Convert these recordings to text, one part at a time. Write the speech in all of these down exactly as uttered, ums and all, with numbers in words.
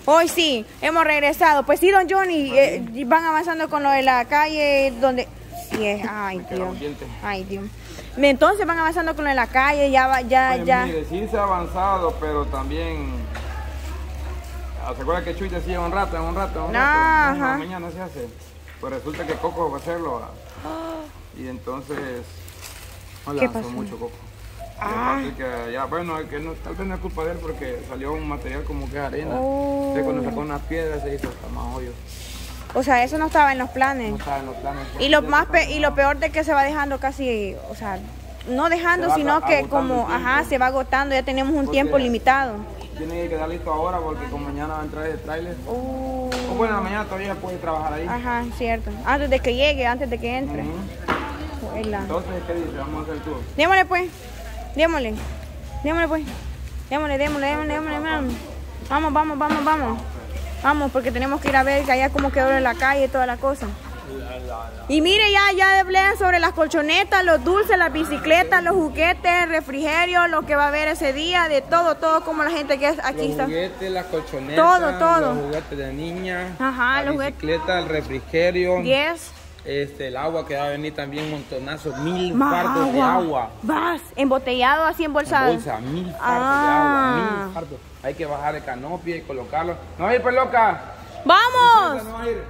Hoy sí, hemos regresado. Pues sí, don Johnny, eh, van avanzando con lo de la calle donde... Sí, es... Ay, Dios. Ay, Dios. Entonces van avanzando con lo de la calle, ya va, ya, pues ya. Mire, sí se ha avanzado, pero también... ¿Se acuerda que Chuy decía un rato, en un rato, en un rato? Ajá. En la mañana se hace. Pues resulta que Coco va a hacerlo. Oh. Y entonces... No le lanzó mucho Coco. Ah. Que ya, bueno, que no, tal vez no es culpa de él porque salió un material como que es arena. Oh. Entonces cuando sacó unas piedras se hizo hasta más hoyo. O sea, eso no estaba en los planes. No estaba en los planes. Y lo más pe y lo peor de que se va dejando casi, o sea, no dejando, sino que como, ajá, se va agotando, ya tenemos un tiempo limitado. Tiene que quedar listo ahora porque como mañana va a entrar el tráiler. Uh. O bueno, mañana todavía puede trabajar ahí. Ajá, cierto. Antes de que llegue, antes de que entre. Uh-huh. Entonces, ¿qué dice? Vamos a hacer el tour. Démosle pues. Démosle, démosle pues, démosle, démosle, démosle, démosle, démosle. Vamos, vamos, vamos, vamos. Vamos, porque tenemos que ir a ver que allá como quedó en la calle y toda la cosa. Y mire, ya, ya hablan sobre las colchonetas, los dulces, las bicicletas, los juguetes, el refrigerio, lo que va a haber ese día, de todo, todo como la gente que aquí los está. Los juguetes, las colchonetas, todo, todo. Los juguetes de niña, ajá, la los bicicleta, el refrigerio. Yes. Este, el agua que va a venir también montonazos, mil fardos agua. de agua. Vas, embotellado así embolsado. En bolsa, mil fardos ah. de agua, mil fardos. Hay que bajar el canopio y colocarlo. No va a ir, pues loca. ¡Vamos! No va a ir.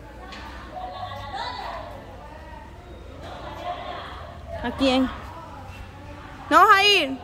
¿A quién? ¿No vas a ir?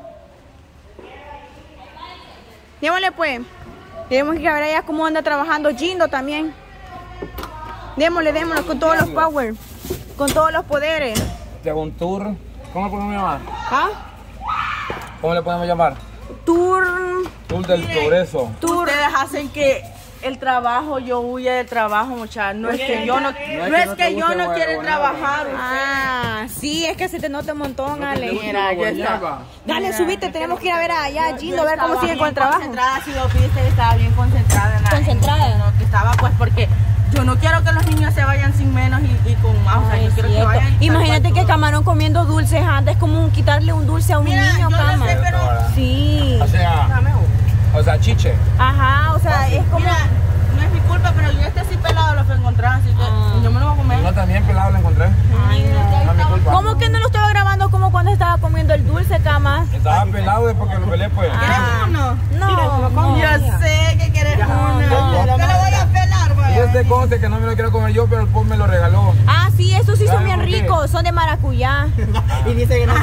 Démosle pues. Tenemos que ir a ver allá cómo anda trabajando Jindo también. Démosle, démosle con todos los power, con todos los poderes. Te hago un tour. ¿Cómo le podemos llamar? ¿Ah? ¿Cómo le podemos llamar? Tour. Tour del Mire, progreso. Tour. Ustedes hacen que el trabajo, yo huya del trabajo, muchachos. No es que yo no, no es, no es que, que yo no quiera trabajar. Ah, sí, es que se te nota un montón, Ale. Mira, ya está. Dale, Mira, subite, tenemos que ir a ver allá a Jindo, a ver cómo sigue con el trabajo. Concentrada, si lo viste, estaba bien concentrada. En la, concentrada. En lo que estaba, pues, porque yo no quiero que los niños se vayan sin menos y, y con más. O sea, yo quiero que vayan. Imagínate que Camarón comiendo dulces antes, es como quitarle un dulce a un Mira, niño, yo Camarón. No sé, pero... Sí. O sea, o sea, chiche. Ajá, o sea, es como... Mira, no es mi culpa, pero yo este sí pelado lo fui a encontrar, así que ah. yo me lo voy a comer. Yo también pelado lo encontré. Ay, no. No es mi culpa. ¿Cómo que no lo estaba grabando como cuando estaba comiendo el dulce, Cama? Estaba pelado de porque lo pelé, pues. ¿Quieres Ah. uno? No, no. Yo sé que quieres uno. Yo lo voy a pelar, vaya. Y este conste que no me lo quiero comer yo, pero el pop me lo regaló. Ah, sí, estos sí son bien ricos, son de maracuyá. Y dice que no.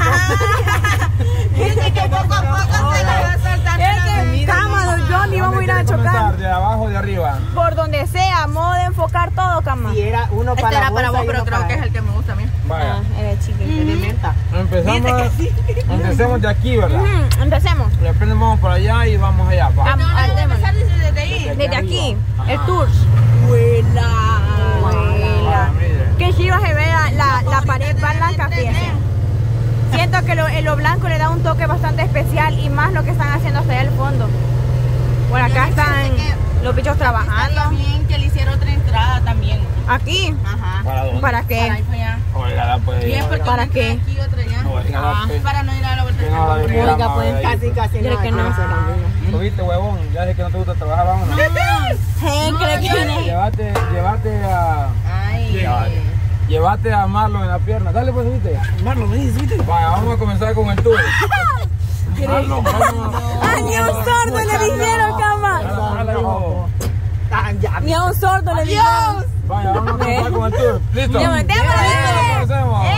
Dice que poco a poco se la va a soltar. Es que, Cama, don Johnny, vamos a ir a chocar. ¿De abajo o de arriba? Por donde sea, modo de enfocar todo, Cama. Si era uno para este era para vos, pero creo que es el que me gusta a mí. Vaya. Ah, era chiquito. Mm. De menta. Empezamos, sí. empecemos de aquí, ¿verdad? Uh-huh. Empecemos. Y después nos vamos por allá y vamos allá. Va. Vamos, a empezar desde ahí. Desde, desde aquí, Ajá. el tour. Vuela. Vuela. Que chiva se ve la, la, la pared blanca, fíjense. Siento que lo, lo blanco le da un toque bastante especial y más lo que están haciendo hasta allá al fondo. Por acá están los bichos trabajando. Estaría bien que le hiciera otra entrada también. ¿Aquí? Ajá. ¿Para dónde? ¿Para qué? Para ahí para allá. Oiga, pues. Bien, porque ¿para una qué? Aquí, otra allá. Oiga, Ah, pues. para no ir a la vuelta. Que no, la Oiga, grama, pues, ahí, Casi, casi Creo nada. que no. ¿Tú viste, huevón? Ya sé que no te gusta trabajar, vámonos. Hey, No, creo que yo- no. Llévate, llévate a... Ay. Llévate. Llévate a Marlon en la pierna. Dale, pues, subite. Marlon, vení, subite. Vaya, vamos a comenzar con el tour. Marlon, vamos. ¡Ah, ni a un sordo le dijeron, Cama! Ni a un sordo le dijeron. Vaya, vamos a comenzar con el tour. ¿Listo? Ya, metémosle. Comencemos.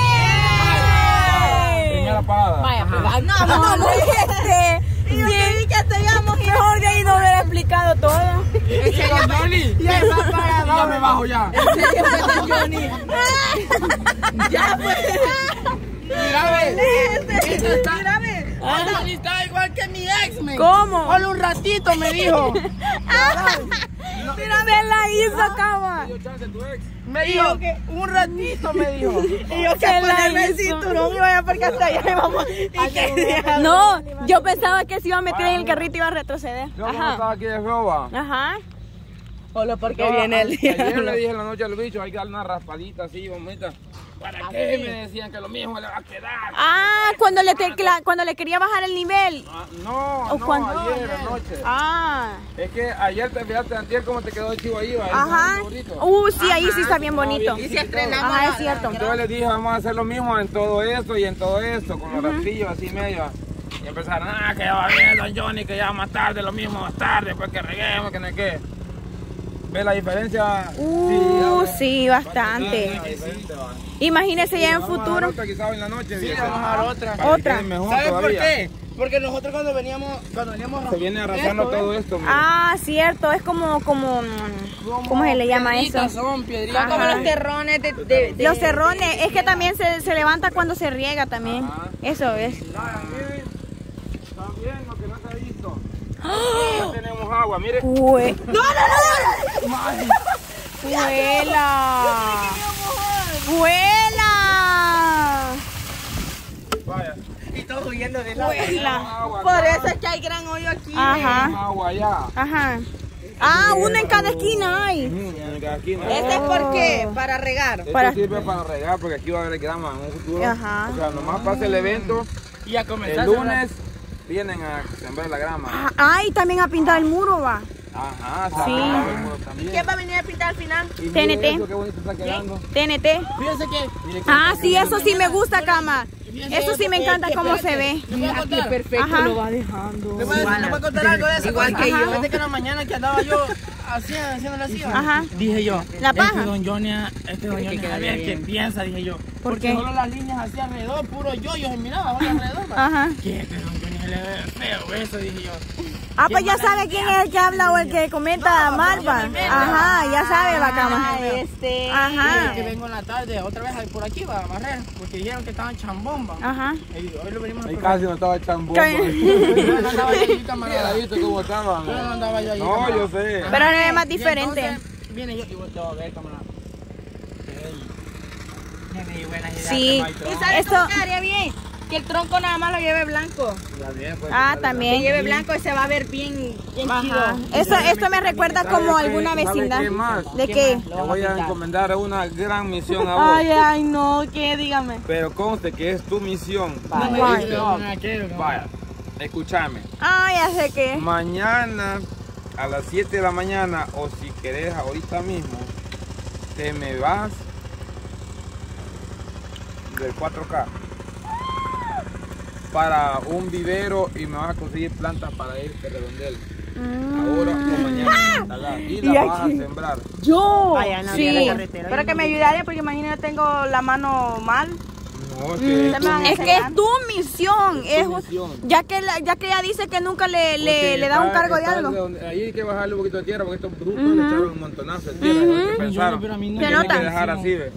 ¡Eh! Primera parada. Vaya, pues, No, no, no, no, este. Y yo te di que te llamo. Mejor de ahí no haber explicado todo. ¿Ese es Johnny? Ya va para Ya me bajo ya. Johnny. Ya pues. Mírame. Mírame. Johnny está igual que mi ex, me. ¿Cómo? Solo un ratito me dijo. Mira, se la hizo, Cama. Me dijo que un ratito me dijo. Y yo que Se la ponerme el hizo. cinturón y vaya porque hasta allá vamos. Y que No, yo pensaba que se iba a meter en el carrito y iba a retroceder. Yo como estaba aquí de roba. Ajá. Solo porque Yo, viene el Ayer diablo. le dije en la noche al bicho, hay que darle una raspadita así, bonita. ¿Para qué? Me decían que lo mismo le va a quedar. Ah, cuando le, te- la- cuando le quería bajar el nivel. Ah, no, ¿O no, cuándo? ayer anoche. Ah, Es que ayer te fijaste, antier cómo te quedó el chivo ahí, ¿va? ajá. Bonito. Uh, sí, ahí sí está bien bonito. Y si estrenamos Ajá, la- es cierto. Entonces les dije, vamos a hacer lo mismo en todo esto y en todo esto, con los rastrillos así medio. Y empezaron, ah, que ya va bien, don Johnny, que ya más tarde, lo mismo más tarde, pues que reguemos, que no es que. ¿Ves la diferencia? Uh, sí, La bastante. diferencia, va. Imagínese ya en Vamos a dar futuro. otra quizás en la noche. Sí, fíjese. vamos a dar otra. Para que Otra. quede mejor ¿Sabes por todavía. qué? Porque nosotros cuando veníamos, cuando veníamos Se viene arrasando esto, ¿eh? todo esto, mira. Ah, cierto, es como, como, mm, ¿cómo se le llama eso? Piedritas son, piedritas. Son como Ajá. los terrones de... de- de- Los cerrones, es que también se, se levanta cuando se riega también. Ajá. Eso es. Ah, miren, también lo que no se ha visto. Ya tenemos agua, mire. Jue- ¡No, no, no! ¡Vuela! ¡Vuela! Vaya. Y todos huyendo de la ¡Vuela! Agua Por acá. eso es que hay gran hoyo aquí. Ajá, Agua allá. ajá. Ah, uno en cada esquina hay. Ujú, en cada esquina. ¿Este es por qué? Para regar. Esto Para- sirve para regar porque aquí va a haber grama en un futuro. Ajá. O sea, nomás pasa el evento. Y a comenzar. El lunes vienen a sembrar la grama. Ah, ay, también a pintar el muro, va. Ajá, Sí. también. ¿Quién va a venir a pintar al final? Y T N T. mire eso, qué bonito está quedando. T N T. Fíjense que. Mire qué Ah, está sí, quedando. eso sí me gusta, cama. Eso sí me encanta cómo se ve. Les voy a contar. Perfecto, Ajá. lo va dejando. Les voy a, les voy a contar algo de eso. Igual que yo. Fíjate que en la mañana que andaba yo haciendo, haciendo la silla. Ajá. Dije yo. La paja. Este don Johnny, este don Johnny, a ver qué piensa, dije yo. ¿Por Porque qué? solo las líneas así alrededor, puro yoyo se miraba solo alrededor. va. Ajá. Que este don Johnny se le ve feo eso, dije yo. Ah, pues ya sabe quién es el que habla o el que comenta mal, va. Ajá, ya sabe, va, cama. Ah, este. Ajá. Que vengo en la tarde, otra vez ahí por aquí va a barrer, porque dijeron que estaban chambomba. Ajá. Y hoy lo venimos a Ahí probar. casi no estaba echando ¿Qué? Yo no andaba yo allí, Mira, camarada. ¿viste cómo estaban? Yo no andaba yo allí, No, camarada. yo sé. Pero ahora es más Y diferente. entonces, viene yo y vos te voy a ver, camarada. Ey, viene y buena idea, Sí. que no hay tronco. ¿Y sabes Esto- cómo quedaría bien? Que el tronco nada más lo lleve blanco. Ya bien, pues, Ah, ya también. Que lleve blanco y se va a ver bien, bien Ajá. chido. Esto, esto me recuerda como ¿Sabe alguna qué- sabe vecindad. qué más? ¿De qué? Te voy a encomendar una gran misión a vos. Ay, ay, no, ¿qué? Dígame. Pero conste que es tu misión. No me Vaya. digas, no me quiero, camarada. Vaya, escúchame. Ah, ya sé qué. Mañana a las siete de la mañana, o si querés ahorita mismo, te me vas del cuatro K para un vivero y me vas a conseguir plantas para irte redondel. Ahora o mañana. Y ¿Y la vas a aquí? sembrar. Yo. Vaya, no, Sí. ya la carretera. Pero que me ayudaría porque imagínate tengo la mano mal. No, es que es tu van a Es misión. que es tu misión. Es, misión. ya que la- ya que ella dice que nunca le, le, Porque le da un está- cargo de está algo. donde- ahí hay que bajarle un poquito de tierra porque estos brutos le echaron un montonazo de tierra. Ujú. ¿Qué pensaron? Pero a mí no Se me nota. Hay que dejar así, ve.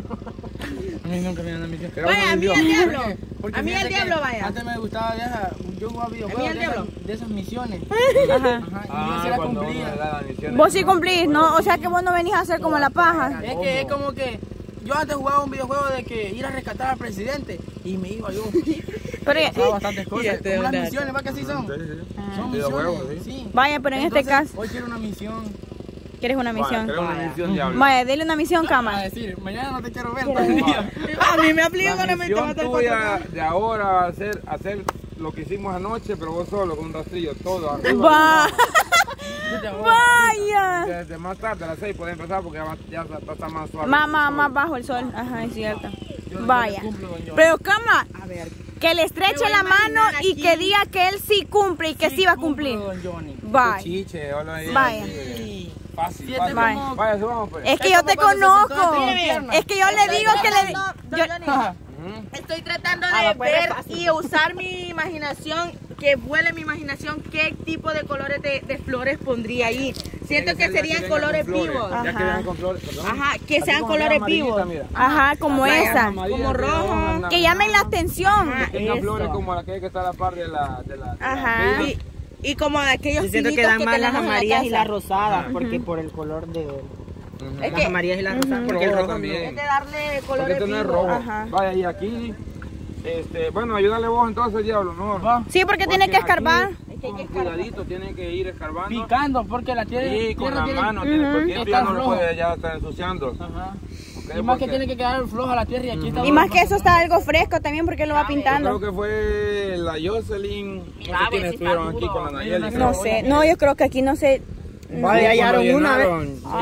A mí nunca me dan la misión. Era Vaya, una a mí misión. el diablo. Porque A mí el fíjate que diablo, vaya. Antes me gustaba de esa, yo jugaba ¿A mí videojuegos el de, esas- diablo? de esas misiones. Ajá. Ajá, y yo sí Ah, la cuando uno le cumplía. da las misiones. Vos sí cumplís, ¿no? O sea que vos no venís a hacer como la paja. Es que es como que yo antes jugaba un videojuego de que ir a rescatar al presidente y me iba yo. Pero, Pasaba bastantes cosas. este Como las onda. misiones, ¿va que así son? Sí, sí. Son Videojuegos, misiones, sí. sí. vaya, pero en este Entonces, caso, hoy quiero una misión. ¿quieres una Vaya, misión? creo una misión diablo. Vaya, dile una misión, A cama. decir, mañana no te quiero ver. todo el día. A mí me aplica La cuando me misión mata el tuya de ahora va a ser hacer lo que hicimos anoche, pero vos solo con un rastrillo, todo arriba. Va. Yo te voy. Vaya. Desde más tarde, a las seis puede empezar porque ya, va- ya está, está más suave. Más, más, más bajo el sol. Ajá, es cierto. Yo no Vaya. cumplo, don Johnny. Pero, cama, A ver. que le estreche Me voy a la mano imaginar y aquí. que diga que él sí cumple y que sí, va a cumplir. cumplo, don Johnny. Vaya. Chiche, hola ahí. Vaya. Sí. Fácil, Siete fácil. como- Vaya, subamos pues. Es que Es yo como te cuando se sentó conozco. entre mis piernas. Es que yo le digo que le. Don yo- Johnny, Ujú. estoy tratando Ah, de va, pues, es ver fácil. y usar mi imaginación, que vuele mi imaginación, qué tipo de colores de, de flores pondría ahí. Siento que ser la serían venga con colores flores. vivos. Ya que Ajá. vengan con flores, perdón. Ajá, que Así sean como colores amarillita, vivos. mira. Ajá, como Vaya, esa. amarilla, Como que rojo. hojas Que llamen la atención. Ajá. Que tenga Eso. flores como la que hay que está a la par de la... De la de la- Ajá. de la- Y, y como de aquellos Yo siento que finitos dan más las tenemos en la amarillas y casa. las rosadas, porque por el color de Ujú. Es las que- amarillas y las rosadas, porque el Rojo rojo también. Es de darle Porque colores esto no es vivos. rojo. Ajá. Vaya, y aquí... Este, bueno, ayúdale vos entonces, diablo, ¿no? Va. Sí, porque tiene que aquí, escarbar. Es que hay que Con cuidadito, tiene que ir escarbando. Picando, porque la tierra. Sí, con tierra la tiene- mano, tiene, porque esto Está ya no lo flojo. puede ya estar ensuciando. Ajá. ¿ok? Y más que Porque- tiene que quedar floja la tierra y aquí está. Y más que eso está algo fresco también porque lo va Yo pintando. creo que fue la Jocelyn, no sé quiénes estuvieron aquí con la Nayeli. No sé, no, yo creo que aquí no sé. Vaya, hallaron una vez.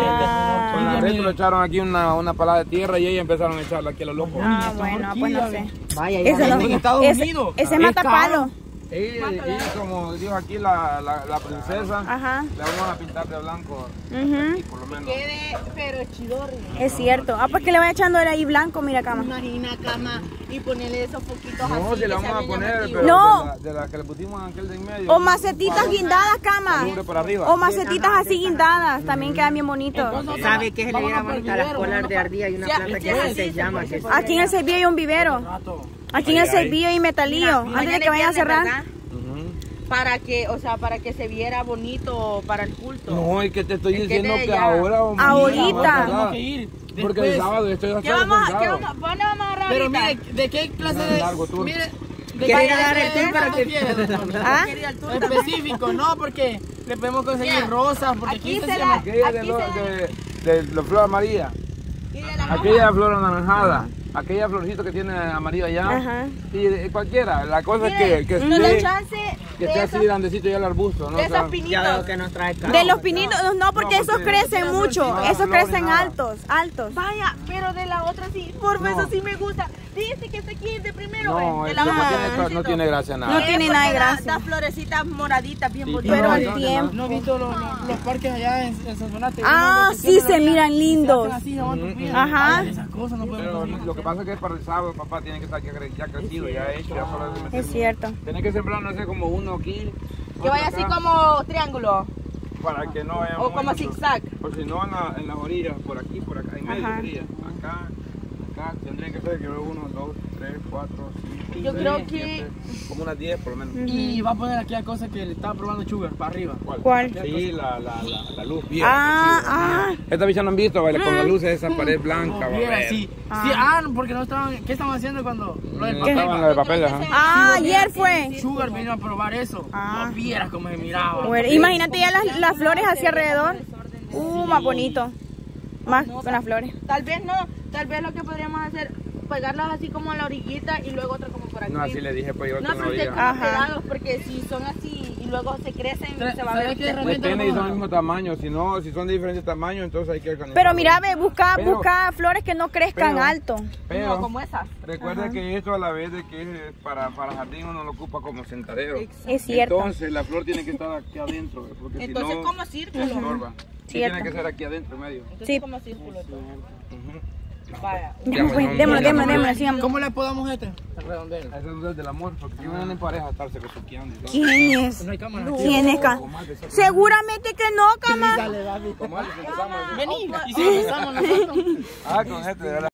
Ah, Con la Reto le echaron aquí una, una palada de tierra y ellos empezaron a echarla aquí a los locos. ah, bueno, pues no sé. Vaya, Eso ya. no, en Estados ese, Unidos. ese Es mata caro. palo. Y, y como dijo aquí la, la, la princesa, Ajá. le vamos a pintar de blanco, Ujú. y por lo menos. Quede, pero chidorri. Es cierto. Ah, pues que le voy echando el ahí blanco, mira, cama. Imagina, cama, y ponerle esos poquitos No, así. si le que vamos a sean poner, llamativos. pero No. de, la, de la que le pusimos a aquel de en medio. O macetitas guindadas, cama. Lumbre por arriba. O macetitas así guindadas. También quedan bien bonitos. ¿Sabe qué se le viera bonita? Las colas de ardilla y una Sí, planta sí, que así sí, se sí, llama. sí, que sí. es- Aquí en el Cervillo hay un vivero. Aquí en el Cervillo hay metalillo. Antes de que vayan a cerrar. Ujú. Para que, o sea, para que se viera bonito para el culto. No, es que te estoy Es que diciendo de que ya. ahora. hombre, Ahorita. ¿verdad? Tenemos que ir. Porque el Después. sábado estoy ¿Qué haciendo vamos, a- el qué sábado. vamos, ¿dónde vamos a agarrar Pero ahorita? mire, ¿de qué clase Un de. largo tour. Mire, ¿de ¿Quiere qué agarrar clase el de tour para evento que- quiere, doña? ¿Ah? Quería el tour Específico, no, porque le podemos conseguir Mira, rosas, porque aquí, aquí se se llama. la- Aquella de, Aquí lo- se- de, de la flor amarilla. Y de la Aquella flor anaranjada. Aquella florcita que tiene amarillo allá. Ajá. Y de- cualquiera. La cosa es Mire, que, que nos da esté, chance que de esté así esos, grandecito ya el arbusto. ¿no? de O sea, esos Ya pinitos. veo que nos trae carro. De los pinitos, no, porque No, esos porque- crecen mucho. no, Esos no, crecen nada. altos, altos. Vaya, pero de la otra sí, por No. eso sí me gusta. Dice que este aquí es de primero, no, ¿ves? De es la que no, otra. tiene, no tiene gracia nada. No tiene nada de porque da- gracia. da florecitas moraditas bien Sí, bonitas. Pero no, al no, tiempo. ¿No he visto los, los, los parques allá en, en Sonsonate? Ah, Uno que sí, siempre se lo miran hacen lindos. así, se van tupiendo. Ajá. Ay, esas cosas no podemos Pero conseguir. lo que pasa es que para el sábado, papá, tiene que estar ya, cre- ya crecido, ya hecho. Ya solo de meter- Es cierto. Tiene que sembrar, no sé, como uno aquí. Que otro vaya así acá, como triángulo. Para que no vaya o muy como mucho. zigzag. Por si no, en, la- en las orillas, por aquí, por acá, en medio Ajá. sería. Acá, acá, tendrían que ser que uno, dos, tres, cuatro, cinco, Yo seis, creo que- siete, como unas diez por lo menos. Y va a poner aquí a cosas que le estaba probando Sugar para arriba. ¿Cuál? Sí, la, la, la, la luz vieja. Ah, que sí, ah. Esta bicha no han visto, baila con la luz de esa pared blanca, va a Viera, ver. sí. Ah. Sí, ah, no, porque no estaban. ¿Qué estaban haciendo cuando lo del Mm, papel? estaban la de papel, ajá. Ah, ayer fue. Sugar vino a probar eso. Ah. No vieras cómo se miraba. Bueno, imagínate ya las, las flores hacia alrededor. Uh, más bonito. Más con las flores. Tal vez no, tal vez lo que podríamos hacer, pegarlas así como a la orillita y luego otro como por aquí. No, así le dije, pues yo No, con la pero estén orilla. como Ajá. pegados, porque si son así y luego se crecen, Tra- se va a ¿sabe ver. qué? después. Depende si son del mismo tamaño, si no, si son de diferentes tamaños, entonces hay que organizar. Pero mira, ve, busca, Pero- busca flores que no crezcan pero- alto. Pero, No, como esas. recuerda que esto a la vez de que es para, para jardín uno lo ocupa como sentadero. Es cierto. Entonces la flor tiene que estar aquí adentro, porque Entonces, si no, como círculo. se estorba. Sí, Cierto. tiene que ser aquí adentro, en medio. Entonces, Sí. como círculo. Ujú. Vaya. Ya, pues, démosle, démosle, démosle, sigamos. ¿Cómo le podamos este? El redondel. Eso es del amor, porque si uno en pareja estarse coqueteando y todo. ¿Quién es? No hay cámara. aquí. ¿Quién es, ca? Seguramente que no, cama. Comadre, empezamos así. Vení. Y si empezamos nosotros. Ah, con este, de verdad.